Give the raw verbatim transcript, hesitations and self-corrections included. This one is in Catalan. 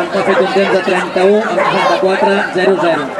ha fet un temps de trenta-u amb seixanta-quatre zero zero.